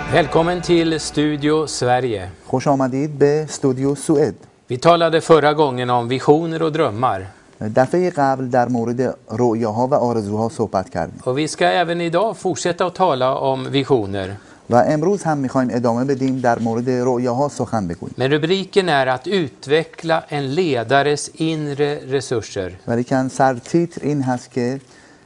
Välkommen till Studio Sverige. خوش آمدید به استودیو سوئد. Vi talade förra gången om visioner och drömmar. دفعه قبل در مورد رؤیاها و آرزوها صحبت کردیم. Och vi ska även idag fortsätta att tala om visioner. و امروز هم میخوایم ادامه بدیم در مورد رؤیاها سخن بگوییم. Men rubriken är att utveckla en ledares inre resurser. ولیکن سرتیتر این هست که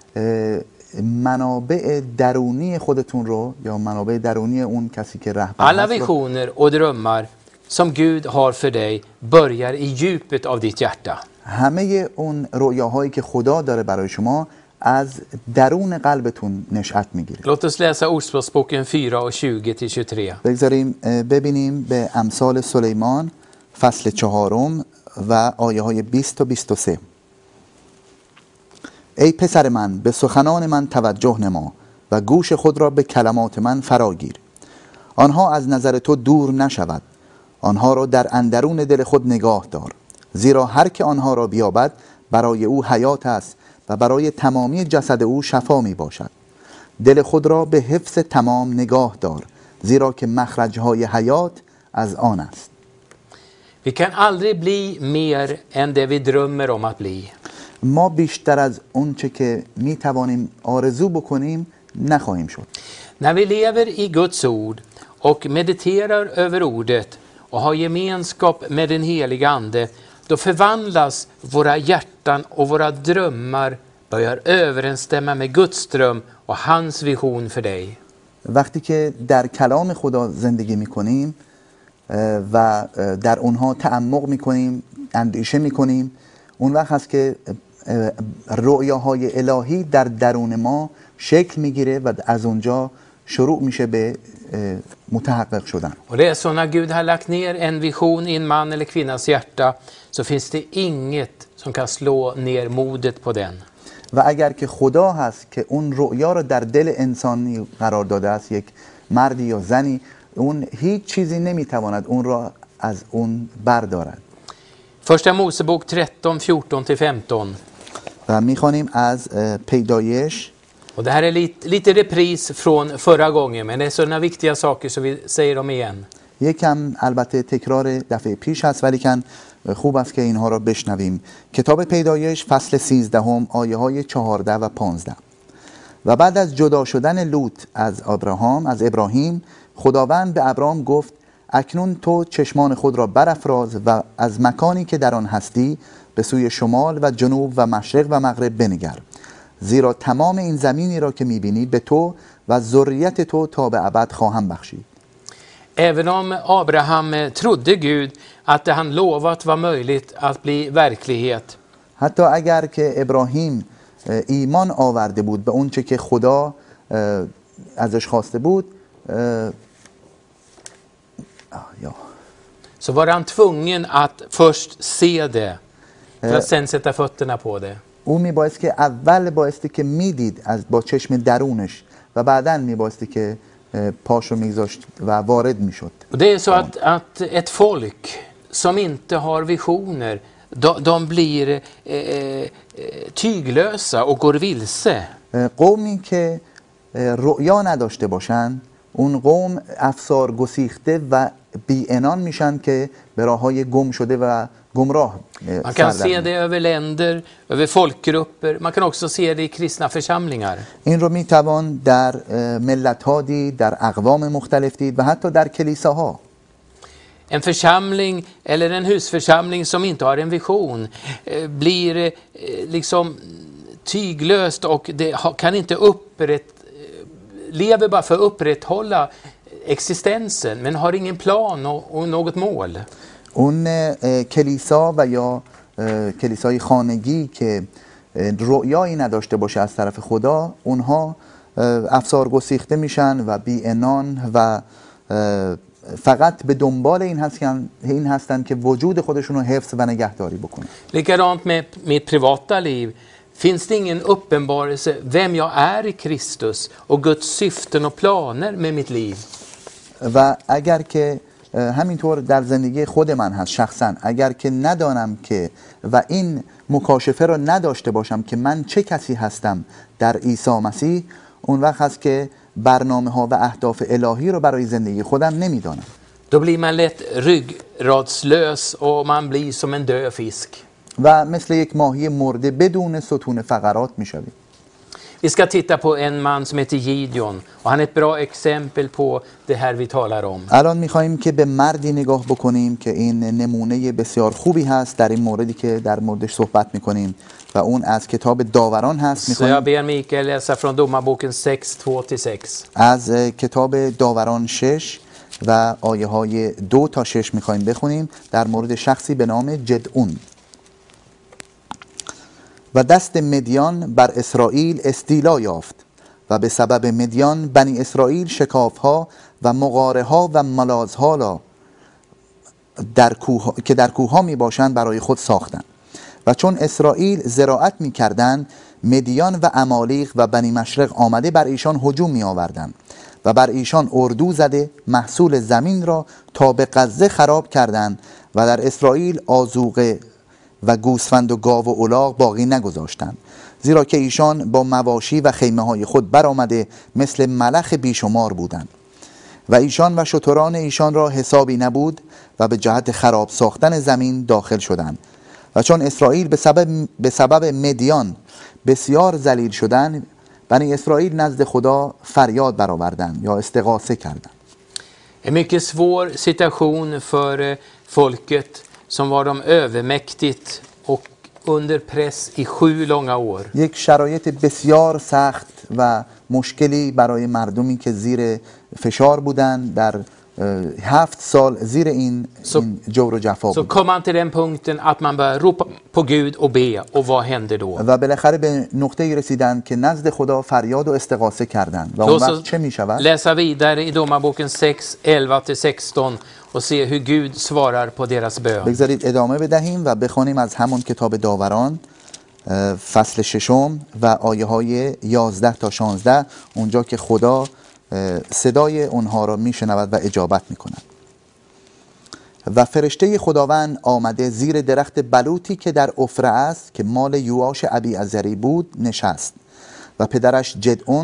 منابع درونی خودتون رو یا منابع درونی اون کسی که رهبر Alla visioner och drömmar som Gud har för dig börjar i djupet av ditt hjärta. همه اون رؤیاهایی که خدا داره برای شما از درون قلبتون نشأت میگیره. Låt oss läsa Ordspråksboken 4:20-23. بگذاریم ببینیم به امثال سلیمان فصل 4 و آیه های 20 تا 23. ای پسر من به سخنان من توجه نما و گوش خود را به کلمات من فراگیر. آنها از نظر تو دور نشود، آنها را در اندرون دل خود نگاه دار، زیرا هر که آنها را بیابد برای او حیات است و برای تمامی جسد او شفا می باشد. دل خود را به حفظ تمام نگاه دار، زیرا که مخرجهای حیات از آن است. Vi kan aldrig bli mer än det vi drömmer om att bli. ما بیشتر از اون چه که می توانیم آرزو بکنیم نخواهیم شد. När vi lever i Guds ord och mediterar över ordet och har gemenskap med den heliga Ande, då förvandlas våra hjärtan och våra drömmar börjar överensstämma med Guds dröm och hans vision för dig. وقتی که در کلام خدا زندگی می کنیم و در اونها تعمق می کنیم، اندیشه می کنیم، اون وقت هست که رؤیاهای الهی در درون ما شکل می گیره و از اونجا شروع میشه به متحقق شدن. Och det är så när Gud har lagt ner en vision i en man eller kvinnas hjärta, så finns det inget som kan slå ner modet på den. و اگر که خدا هست که اون رؤیا رو در دل انسانی قرار داده است، یک مردی یا زنی، اون هیچ چیزی نمیتواند اون را از اون بردارد. Första Mosebok 13:14-15. و میخوانیم از پیدایش. Och det här är lite repris från förra gången, men det är sådana viktiga saker så vi säger dem igen. یکم البته تکرار دفعه پیش هست، ولی کن خوب است که اینها را بشنویم. کتاب پیدایش فصل 13 آیه های 14 و 15. و بعد از جدا شدن لوط از ابراهیم، خداوند به ابرام گفت اکنون تو چشمان خود را برافراز و از مکانی که در آن هستی به سوی شمال و جنوب و مشرق و مغرب بنگر، زیرا تمام این زمینی را که می‌بینی به تو و ذریت تو تا به ابد خواهم بخشید. Även om Abraham trodde Gud att det han lovat var möjligt att bli verklighet. حتی اگر که ابراهیم ایمان آورده بود به اون چه که خدا ازش خواسته بود، så var han tvungen att först se det för att sen sätta fötterna på det. او میبایست که اول بایستی که میدید از با چشم درونش و بعداً میبایستی که پاشو میگذاشت و وارد میشد. Och det är så att ett folk som inte har visioner, de blir tyglösa och går vilse. قومی که رؤیا نداشته باشن، اون قوم افسار گسیخته و بی‌عنان میشن که به راههای گم شده و گمراه. Man kan se det över länder, över folkgrupper. Man kan också se det i kristna församlingar. این رو میتوان در ملت‌ها دید، در اقوام مختلف دید و حتی در کلیساها. En församling eller en husförsamling som inte har en vision blir liksom tyglöst och det kan inte lever bara för att upprätthålla existensen men har ingen plan och något mål. اون کلیسا و یا کلیسای خانگی که رؤیایی نداشته باشه از طرف خدا، اونها افسار گسیخته میشن و بی‌عنان و فقط به دنبال این هستن که وجود خودشون رو حفظ و نگهداری بکنن. Likadant med mitt privata liv. Finns det ingen uppenbarelse vem jag är i Kristus och Guds syften och planer med mitt liv? و اگر که همینطور در زندگی خود من هست شخصا، اگر که ندانم که و این مکاشفه رو نداشته باشم که من چه کسی هستم در عیسی مسیح، اون وقت هست که برنامه ها و اهداف الهی رو برای زندگی خودم نمیدانم. Då blir man lätt ryggradslös och man blir som en död fisk. و مثل یک ماهی مرده بدون ستون فقرات میشویم. Vi ska titta på en man som heter Gideon och han är ett bra exempel på det här vi talar om. الان میخوایم که به مردی نگاه بکنیم که این نمونه بسیار خوبی هست در این موردی که در موردش صحبت میکنیم و اون از کتاب داوران هست. Så jag ber Mikael läsa från Domarboken 6, 2-6. از کتاب داوران 6 و آیه های 2 تا 6 میخوایم بخونیم در مورد شخصی به نام جدعون. و دست مدیان بر اسرائیل استیلا یافت و به سبب مدیان بنی اسرائیل شکافها و مغارها و ملازها را که در کوه ها می باشند برای خود ساختند. و چون اسرائیل زراعت می کردند مدیان و عمالیق و بنی مشرق آمده بر ایشان هجوم می آوردند و بر ایشان اردو زده محصول زمین را تا به غزه خراب کردند و در اسرائیل آذوقه و گوسفند و گاو و الاغ باقی نگذاشتند، زیرا که ایشان با مواشی و خیمه های خود برآمده مثل ملخ بیشمار بودند و ایشان و شتران ایشان را حسابی نبود و به جهت خراب ساختن زمین داخل شدند. و چون اسرائیل به سبب مدیان بسیار ذلیل شدند، بنی اسرائیل نزد خدا فریاد برآوردند یا استغاثه کردند. En mycket svår situation för folket som var de övermäktigt och under press i 7 långa år. یک شرایط بسیار سخت و مشکلی برای مردمی که زیر فشار بودند در 7 سال زیر این جور و جفا Så بود. kom man till den punkten att man började ropa på Gud och be, och vad hände då? و بالاخره به نقطه‌ای رسیدند که نزد خدا فریاد و استغاثه کردند. و اون وقت چه می‌شود؟ Läsa vidare i Domarboken 6, 11-16 och se hur Gud svarar på deras bön. بگذارید ادامه بدهیم و بخونیم از همون کتاب داوران فصل 6 و آیه های 11 تا 16، اونجا که خدا صدای اونها را میشنود و اجابت میکند. و فرشته خداوند آمده زیر درخت بلوطی که در عفره است که مال یواش ابیعزری بود نشست و پسرش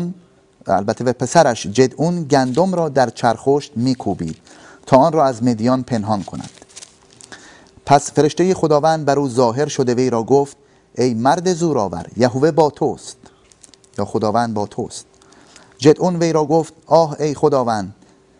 جدعون گندم را در چرخشت میکوبید تا آن را از مدیان پنهان کند. پس فرشته خداوند بر او ظاهر شده وی را گفت: ای مرد زورآور، یهوه با توست، یا خداوند با توست. جدعون وی را گفت: آه ای خداوند،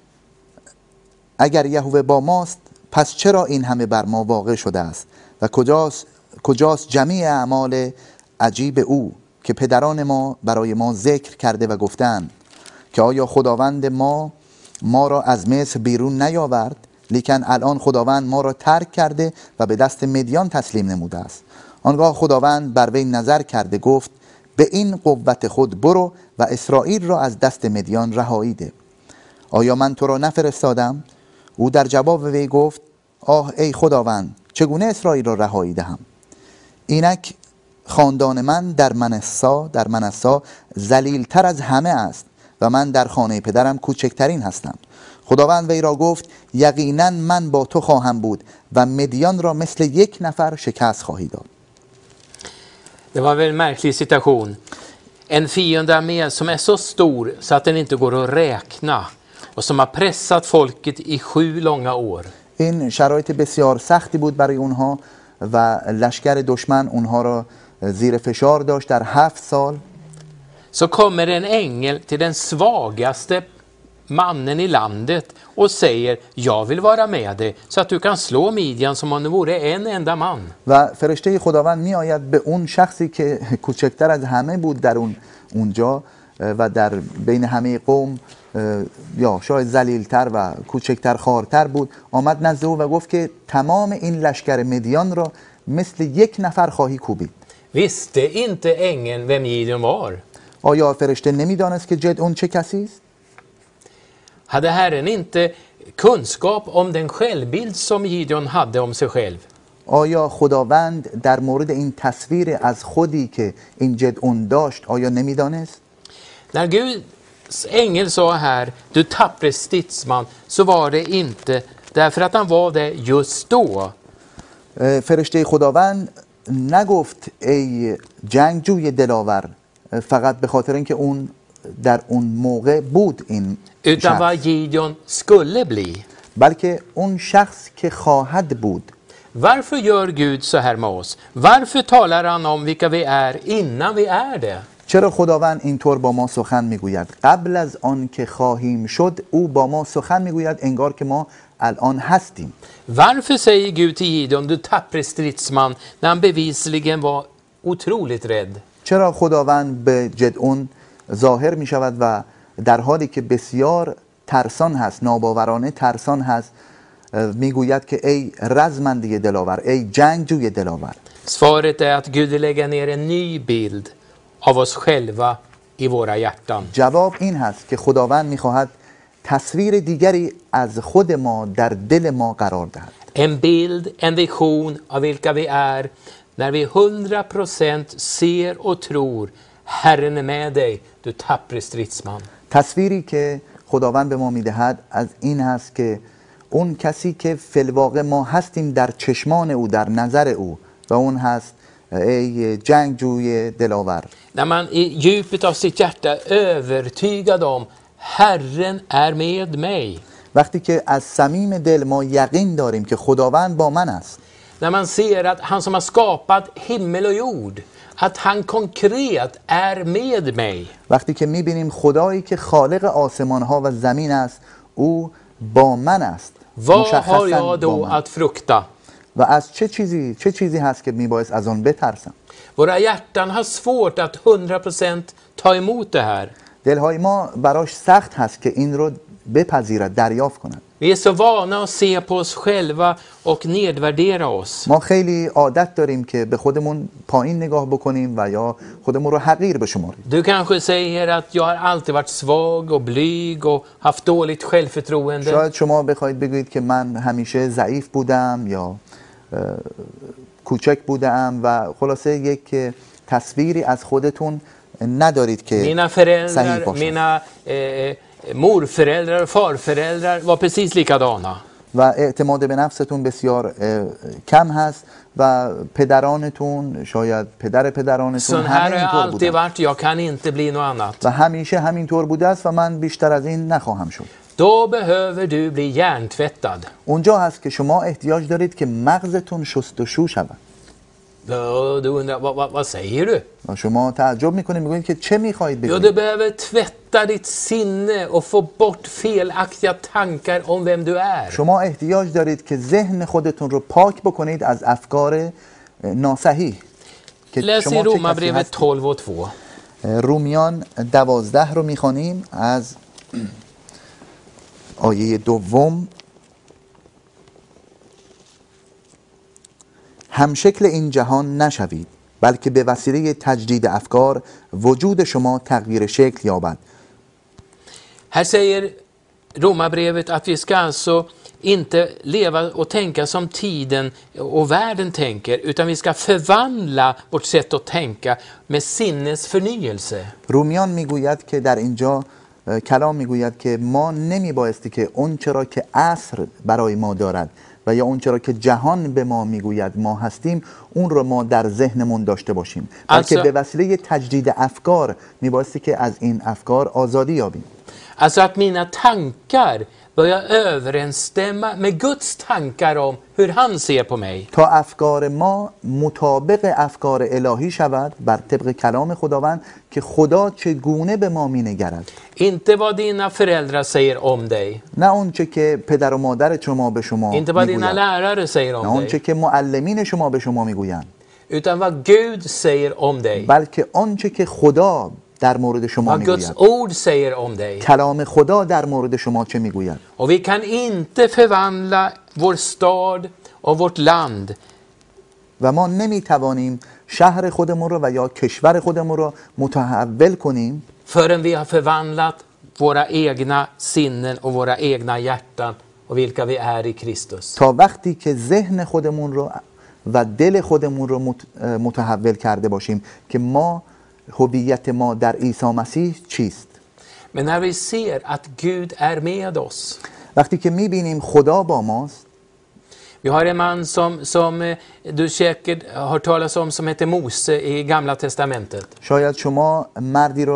اگر یهوه با ماست پس چرا این همه بر ما واقع شده است و کجاست جمیع اعمال عجیب او که پدران ما برای ما ذکر کرده و گفتند که آیا خداوند ما را از مصر بیرون نیاورد؟ لیکن الان خداوند ما را ترک کرده و به دست مدیان تسلیم نموده است. آنگاه خداوند بر وی نظر کرده گفت: به این قوت خود برو و اسرائیل را از دست مدیان رهایی ده. آیا من تو را نفرستادم؟ او در جواب وی گفت: آه ای خداوند، چگونه اسرائیل را رهایی دهم؟ اینک خاندان من در منسا ذلیل‌تر از همه است و من در خانه پدرم کوچکترین هستم. خداوند وی را گفت: یقینا من با تو خواهم بود و مدیان را مثل یک نفر شکست خواهی داد. Det var en väldigt märklig situation. En fiendearmé som är så stor så att den inte går att räkna och som har pressat folket i 7 långa år. این شرایط بسیار سختی بود برای اونها و لشکر دشمن اونها را زیر فشار داشت در 7 سال. Så kommer en ängel till den svagaste mannen i landet och säger: jag vill vara med dig så att du kan slå Midjan som om det vore en enda man. و فرشته خداوند می آید به اون شخصی که کوچکتر از همه بود در اونجا و در بین همه قوم یا شاید ذلیل‌تر و کوچکتر خوارتر بود، آمد نزد او و گفت که تمام این لشکر مدیان را مثل یک نفر خواهی کوبید. Visste inte ängeln vem Gideon var? آیا فرشته نمیدانست که جدعون چه کسی است؟ Hade Herren inte kunskap om den självbild som Gideon hade om sig själv? آیا خداوند در مورد این تصویر از خودی که این جدعون داشت آیا نمیدانست؟ När Guds ängel sa här: du tappre stridsman, så var det inte därför att han var det just då. فرشته خداوند نگفت ای جنگجوی دلاور فقط به خاطر اینکه اون در اون موقع بود این utan vad شخص، Gideon skulle bli. بلکه اون شخص که خواهد بود. Varför gör Gud så här med oss? Varför talar han om vilka vi är innan vi är det? چرا خداوند اینطور با ما سخن میگوید؟ قبل از آن که خواهیم شد او با ما سخن میگوید انگار که ما الان هستیم. Varför säger Gud till Gideon, du tappre stridsman, när han bevisligen var otroligt rädd? چرا خداوند به جدعون ظاهر می شود و در حالی که بسیار ترسان هست، ناباورانه ترسان هست، میگوید که ای رزمنده دلاور، ای جنگجوی دلاور؟ Svaret är att Gud vill lägga ner en ny bild av oss själva i våra hjärtan. جواب این هست که خداوند میخواهد تصویر دیگری از خود ما در دل ما قرار دهد. En bild, en vision av vilka vi är när vi 100% ser och tror Herren är med dig, du tappre stridsman. تصویری که خداوند به ما میدهد از این هست که اون کسی که فی‌الواقع ما هستیم در چشمان او، در نظر او، و اون هست ای جنگجوی دلاور. När man i djupet av sitt hjärta är övertygad om Herren är med mig. وقتی که از صمیم دل ما یقین داریم که خداوند با من است، När man ser att han som har skapat himmel och jord, att han konkret är med mig. وقتی که میبینیم خدایی که خالق آسمان ها و زمین است او با من است، Vad har مشخصاً jag با då من. att frukta? و از چه چیزی هست که میبایست از آن بترسم؟ Våra hjärtan har svårt att 100% ta emot det här. دلهای ما براش سخت هست که این رو بپذیرد، دریافت کند. Vi är så vana att se på oss själva och nedvärdera oss. ما خیلی عادت داریم که به خودمون پایین نگاه بکنیم و یا خودمون رو حقیر بشماریم. Du kanske säger att jag har alltid varit svag och blyg och haft dåligt självförtroende. شاید شما بخواید بگویید که من همیشه ضعیف بودم یا کوچک بودم و خلاصه یک تصویری از خودتون ندارید که Mina صحیح föräldrar, باشه. mina morföräldrar och farföräldrar var precis likadana. و اعتماد به نفستون بسیار کم هست و پدرانتون، شاید پدر پدرانتون Sån här har jag همینطور alltid بودن varit, jag kan inte bli något annat. و همیشه همینطور بوده است و من بیشتر از این نخواهم شد. Då behöver du bli hjärntvättad. اونجا هست که شما احتیاج دارید که مغزتون شستشو شود. Du undrar, vad säger du? و شما تعجب میکنید، میگویید که چه میخواهید Jo, بگویید؟ du behöver tvätta ditt sinne och få bort felaktiga tankar om vem du är. شما احتیاج دارید که ذهن خودتون رو پاک بکنید از افکار ناصحیح که Läs i شما چه کسی Romarbrevet هستید. 12 och 2. رومیان 12 رو میخوانیم از آیه دوم. همشکل این جهان نشوید، بلکه به وسیله تجدید افکار وجود شما تغییر شکل یابد. Här säger Romarbrevet att vi ska alltså inte leva och tänka som tiden och världen tänker, utan vi ska förvandla vårt sätt att tänka med sinnes förnyelse. رومیان میگوید که در اینجا کلام میگوید که ما نمیبایستی که اون چرا که عصر برای ما دارد و یا اون چرا که جهان به ما میگوید ما هستیم اون رو ما در ذهنمون داشته باشیم، بلکه به وسیله تجدید افکار میبایستی که از این افکار آزادی یابیم. Alltså att mina tankar börjar överensstämma med Guds tankar om hur han ser på mig. تا افکار ما مطابق افکار الهی شود بر طبق کلام خداوند که خدا چگونه به ما مینگرد. Inte vad dina föräldrar säger om dig. نه اون چه که پدر و مادر شما به شما Inte vad dina میگوید، lärare säger نه om اون چه dig. که معلمین شما به شما میگویند، Utan vad Gud säger om dig. بلکه آن چه که خدا در مورد شما Vad Guds میگوید. ord säger om dig. کلام خدا در مورد شما چه میگوید؟ Och vi kan inte förvandla vår stad och vårt land و ما نمیتوانیم شهر خودمون رو و یا کشور خودمون رو متحول کنیم förrän vi har förvandlat våra egna sinnen och våra egna hjärtan och vilka vi är i Kristus. تا وقتی که ذهن خودمون رو و دل خودمون رو متحول کرده باشیم که ما هویت ما در عیسی مسیح چیست. Men när vi ser att Gud är med oss. وقتی که میبینیم خدا با ماست. Vi har en man som du säkert har talat om som heter Mose i Gamla testamentet. شاید شما مردی رو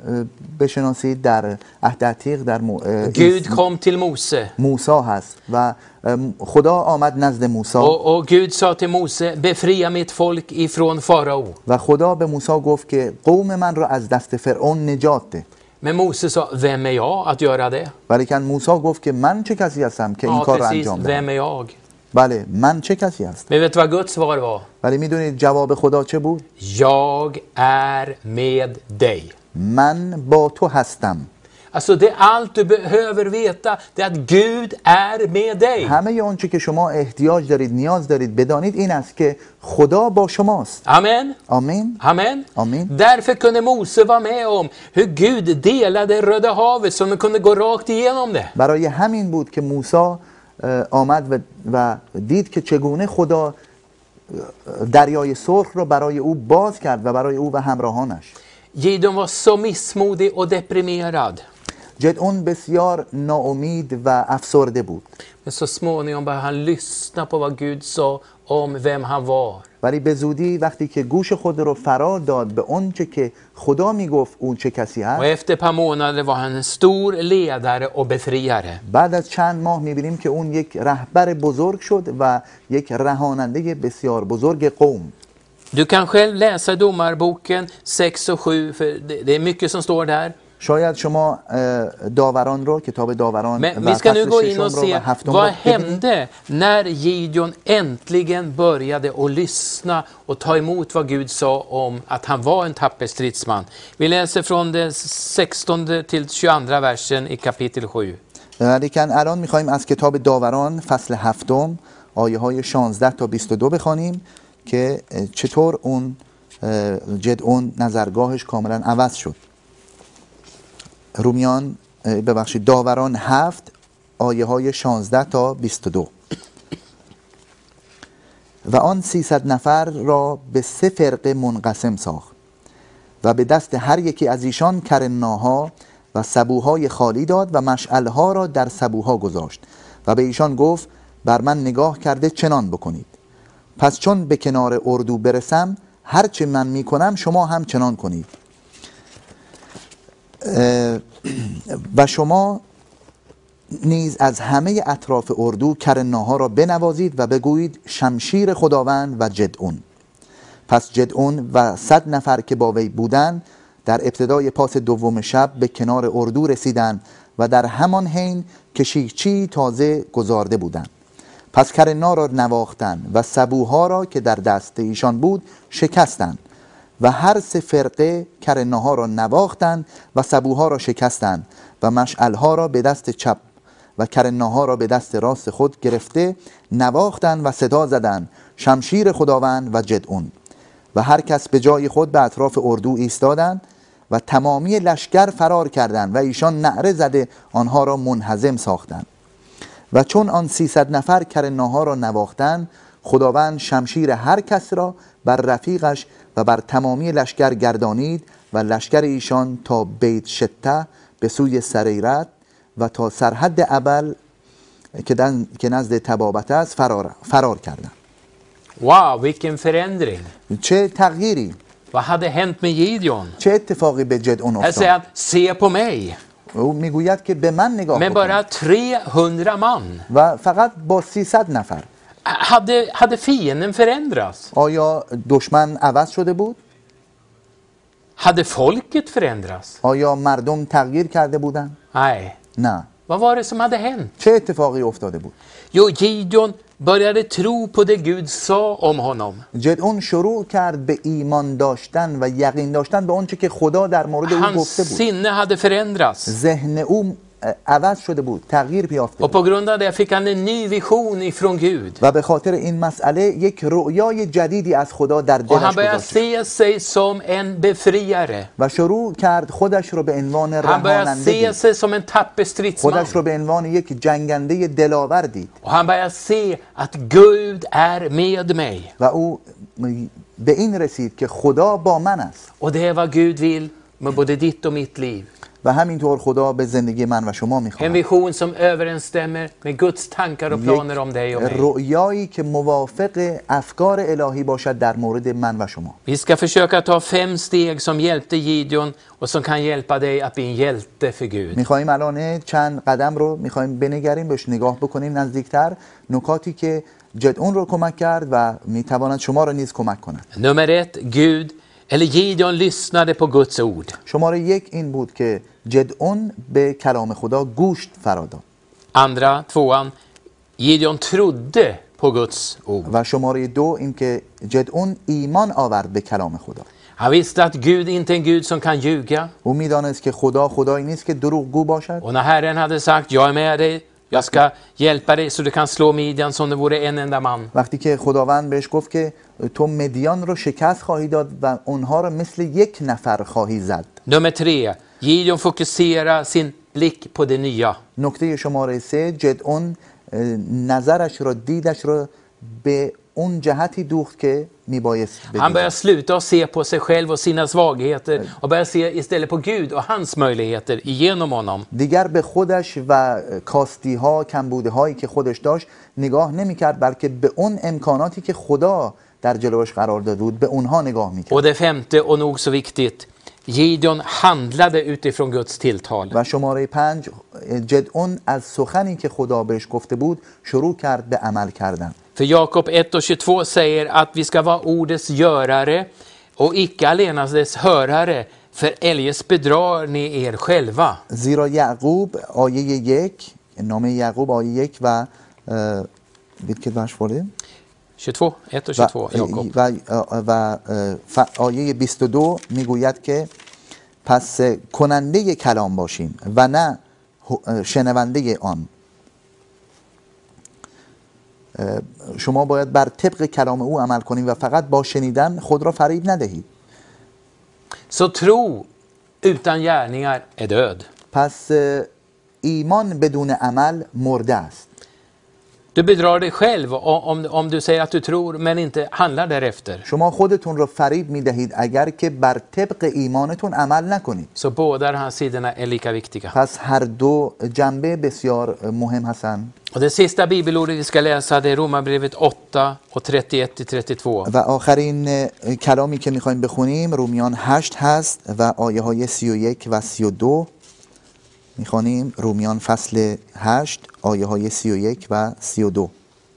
بشناسید در عهد عتیق در Gud kom till Mose. موسی هست و خدا آمد نزد موسی Och Gud sa till Mose, befria mitt folk ifrån farao. و خدا به موسی گفت که قوم من را از دست فرعون نجات ده. Men Mose sa, vem är jag att göra det? ولیکن موسی گفت که من چه کسی هستم که این Ja, کار را precis. انجام Vem دهم؟ är jag? بله من چه کسی هستم؟ Men vet du vad Guds svar var? ولی میدونید جواب خدا چه بود؟ Jag är med dig. من با تو هستم. Alltså det är allt du behöver veta, det är att Gud är med dig. همه اون چی که شما احتیاج دارید نیاز دارید بدانید این است که خدا با شماست. Amen. آمین. Amen. Amen. Därför kunde Mose vara med om hur Gud delade Röda havet så de kunde gå rakt igenom det. برای همین بود که موسی آمد و دید که چگونه خدا دریای سرخ را برای او باز کرد و برای او و همراهانش. Gideon var så missmodig och deprimerad. جدعون بسیار ناامید و افسرده بود. Men så småningom började han lyssna på vad Gud sa om vem han var. ولی به زودی وقتی که گوش خود رو فرا داد به اون چه که خدا میگفت اون چه کسی Och هست، efter ett par månader var han en stor ledare och befriare. بعد از چند ماه میبینیم که اون یک رهبر بزرگ شد و یک رهاننده بسیار بزرگ قوم. Du kan själv läsa Domarboken 6 och 7, för det är mycket som står där. شاید شما داوران رو کتاب داوران Men و vi ska nu فصل gå ششم in och رو و se هفتم vad رو ببینید. hände när Gideon äntligen började att lyssna och ta emot vad Gud sa om att han var en tapper stridsman. Vi läser från den 16 till 22 versen i kapitel 7. ولیکن الان میخوایم از کتاب داوران فصل هفتم آیه های 16 تا 22 بخوانیم که چطور اون جدعون نظرگاهش کاملا عوض شد. داوران 7 آیه های 16 تا 22. و آن 300 نفر را به 3 فرقه منقسم ساخت و به دست هر یکی از ایشان کرناها و سبوهای خالی داد و مشعلها را در سبوها گذاشت و به ایشان گفت بر من نگاه کرده چنان بکنید. پس چون به کنار اردو برسم هرچه من میکنم شما هم چنان کنید و شما نیز از همه اطراف اردو کرناها را بنوازید و بگویید شمشیر خداوند و جدعون. پس جدعون و 100 نفر که با وی بودند در ابتدای پاس دوم شب به کنار اردو رسیدند و در همان حین کشیکچی تازه گذارده بودند. پس کرنا را نواختند و سبوها را که در دست ایشان بود شکستند و هر 3 فرقه کرناها را نواختند و سبوها را شکستند و مشعلها را به دست چپ و کرناها را به دست راست خود گرفته نواختند و صدا زدند شمشیر خداوند و جدعون. و هر کس به جای خود به اطراف اردو ایستادند و تمامی لشکر فرار کردند و ایشان نعره زده آنها را منهزم ساختند. و چون آن 300 نفر کرناها را نواختند خداوند شمشیر هر کس را بر رفیقش و بر تمامی لشکر گردانید و لشکر ایشان تا بیت شته به سوی سریرت و تا سرحد ابل که نزد تبابت است فرار کردند. Wow, vilken förändring. چه تغییری! Vad hade hänt med Gideon? چه اتفاقی به جدعون Här säger افتاد؟ han, se på mig. او میگوید که به من نگاه Men بکن bara 300 man. و فقط با 300 نفر. Hade fienden förändrats? آیا دشمن عوض شده بود؟ Hade folket förändrats? آیا مردم تغییر کرده بودند؟ Nej. نه. Vad var det som hade hänt? چه اتفاقی افتاده بود؟ Jo, Gideon började tro på det Gud sa om honom. جدعون شروع کرد به ایمان داشتن و یقین داشتن به آنچه که خدا در مورد او Hans گفته بود. sinne hade förändrats. ذهن او عوض شده بود، تغییر یافته Och بود. på grund av det fick han en ny vision ifrån Gud. و به خاطر این مسئله یک رؤیای جدیدی از خدا در Och han دلش började گذاشت se sig som en befriare. و شروع کرد خودش رو به عنوان Han började رهاننده se sig som en tapper stridsman. خودش رو به عنوان یک جنگنده دلاور دید Och han började se att Gud är med mig. و او به این رسید که خدا با من است Och det är vad Gud vill med både ditt och mitt liv. و همینطور خدا به زندگی من و شما En میخواهد. vision som överensstämmer med Guds tankar och planer om dig och mig. رؤیایی که موافق افکار الهی باشد در مورد من و شما. Vi ska försöka ta 5 steg som hjälpte Gideon och som kan hjälpa dig att bli en hjälte för Gud. میخواهیم الان چند قدم رو میخواهیم بنگریم، بهش نگاه بکنیم نزدیکتر، نکاتی که جدعون رو کمک کرد و میتواند شما رو نیز کمک کند. Nummer 1, Gud eller Gideon lyssnade på Guds ord. شماره 1 این بود که جدعون به کلام خدا گوش فراداد. Andra, 2, Gideon trodde på Guds ord. و شماره 2 این که جدعون ایمان آورد به کلام خدا. Han visste att Gud inte är en Gud som kan ljuga. او میدانست که خدا خدایی نیست که دروغگو باشد. Och när Herren hade sagt, jag är med dig, jag ska hjälpa dig så du kan slå Midjan som det vore en enda man. وقتی که خداوند بهش گفت که تو مدیان رو شکست خواهی داد و اونها رو مثل یک نفر خواهی زد. Nummer 3, Gideon fokuserar sin blick på det nya. نکته شماره 3 جدعون نظرش رو دیدش رو به اون جهتی دوخت که میبایست Han börjar بدید. sluta se på sig själv och sina svagheter och börjar se istället på Gud och hans möjligheter igenom honom. دیگر به خودش و کاستی ها کمبوده هایی که خودش داشت نگاه نمی کرد، بلکه به اون امکاناتی که خدا در جلوش قرار داده بود به اونها نگاه می کرد. Och det 5:e och nog så viktigt, Gideon handlade utifrån Guds tilltal. و شماره 5 جدعون از سخنی که خدا بهش گفته بود شروع کرد به عمل کردن. För Jakob 1:22 säger att vi ska vara ordets görare och icke allenast dess hörare, för eljest bedrar ni er själva. زیرا یعقوب آیه 1 نامه یعقوب آیه 1 و vilket vers var det 22, 1 och 22 Jakob. و آیه 22 میگوید که پس کننده کلام باشیم و نه شنونده آن. شما باید بر طبق کلام او عمل کنید و فقط با شنیدن خود را فریب ندهید. Så tro utan gärningar är död. پس ایمان بدون عمل مرده است. Du bedrar dig själv om du säger att du tror men inte handlar därefter. شما خودتون را فریب میدهید اگر که بر طبق ایمانتون عمل نکنید. Så båda de här sidorna är lika viktiga. پس هر دو جنبه بسیار مهم هستند. Och det sista bibelordet vi ska läsa det är Romarbrevet 8 och 31-32. و آخرین کلامی که میخوایم بخونیم رومیان 8 هست و آیه های 31 و 32 میخوانیم. رومیان فصل 8 آیه های 31 و 32.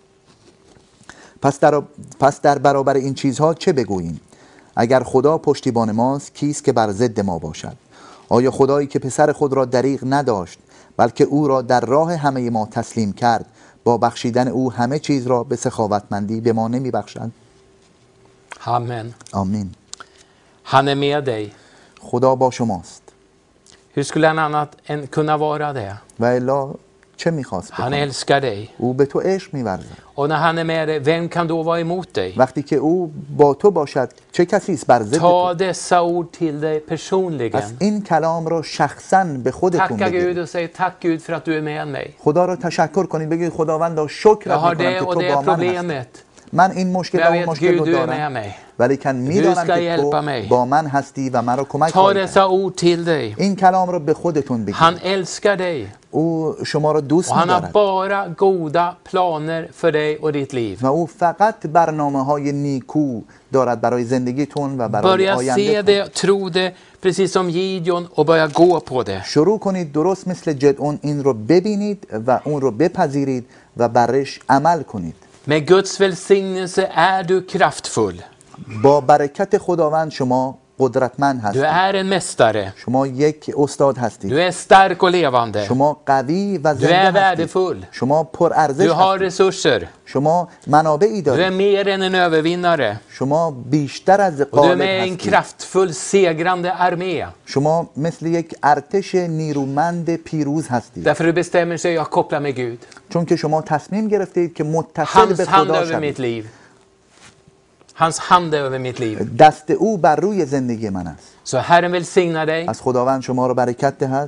پس در برابر این چیزها چه بگوییم؟ اگر خدا پشتیبان ماست کیست که بر ضد ما باشد؟ آیا خدایی که پسر خود را دریغ نداشت بلکه او را در راه همه ما تسلیم کرد با بخشیدن او همه چیز را به سخاوتمندی به ما نمی بخشد؟ Amen. آمین. Han är med dig. خدا با شماست. Hur skulle han annat än kunna vara det? و الا چه میخواست Han بکنه؟ älskar dig. او به تو عشق میورزد. Och när han är med dig, vem kan då vara emot dig? وقتی که او با تو باشد چه کسی است بر ضد Ta تو؟ dessa ord till dig پس personligen. این کلام را شخصا به خودتون Tacka Gud بگید. och säg tack Gud för att du är med mig. خدا را تشکر کنید، بگید خداوندا شکر Jag har میکنم det که och تو det با är من هستی. problemet. من این مشکل Men و jag اون vet مشکل Gud, رو du är دارم، med mig. ولی که میدانم ska که hjälpa تو mig. با من هستی و من را کمک Ta خواهی کرد. dessa ord till dig. این کلام را به خودتون Han بگید. älskar dig. او شما را دوست Och han har می‌دارد bara goda planer för dig och ditt liv. و او فقط برنامه‌های نیکو دارد برای زندگیتون و برای Börja se آیندهتون. det, tro det, precis som Gideon och börja gå på det. شروع کنید درست مثل جدعون این رو ببینید و اون رو بپذیرید و برش عمل کنید. Med Guds välsignelse är du kraftfull. با برکت خداوند شما قدرتمند Du هستید. är en mästare. شما یک استاد Du هستید. är stark och levande. شما قوی و Du är زنده هستید. värdefull. شما پرارزش Du har هستید. resurser. شما منابعی Du är دارید. mer än en övervinnare. شما بیشتر از Och du är غالب med i en هستید. kraftfull segrande armé. شما مثل یک ارتش نیرومند پیروز هستید. Därför du bestämmer sig att koppla med Gud. چون که شما تصمیم گرفتید که متصل Hans به hand خدا över mitt شوید. liv. Hans hand är över mitt liv. دست او بر روی زندگی من است. Så Herren välsigna dig. از خداوند شما را برکت دهد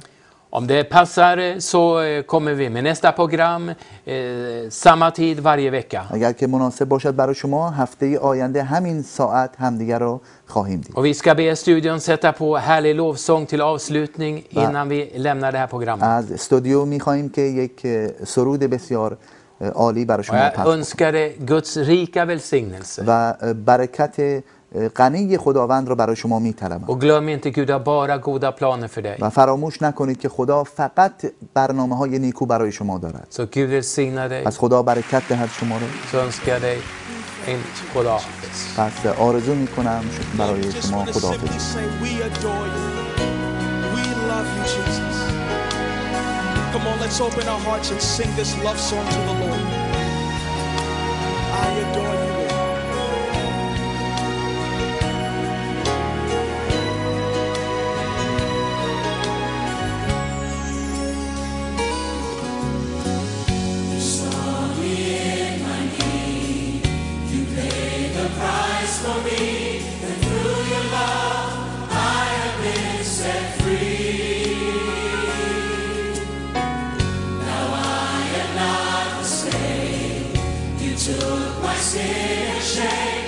Om det passar så kommer vi med nästa program samma tid varje vecka. اگر که مناسب باشد برای شما هفته آینده همین ساعت همدیگر رو خواهیم دید. Och vi ska be studion sätta på härlig lovsång till avslutning innan vi lämnar det här programmet. از استودیو می‌خواهیم که یک سرود بسیار عالی برای Och شما jag پخش کنیم önskar dig Guds rika välsignelse. و برکت غنی خداوند را برای شما می‌طلبم. Och glöm inte, Gud har bara goda planer för dig. و فراموش نکنید که خدا فقط برنامه‌های نیکو برای شما دارد. Så Gud välsigna dig. از خدا برکت دهد شما را. Så önskar jag dig en godafton. پس آرزو می‌کنم برای شما خداحافظی. We adore you. We love you, Jesus. Come on, let's open our hearts and sing this love song to the Lord. I adore you, Lord. Took my sin and shame.